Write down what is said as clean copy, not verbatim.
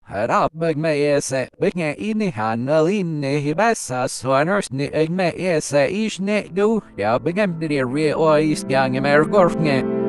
harap magmayesa, bigna inihan na linne hibasa swaners ni agmayesa ish ne do, ya bigam diri o is yang emergorf nge.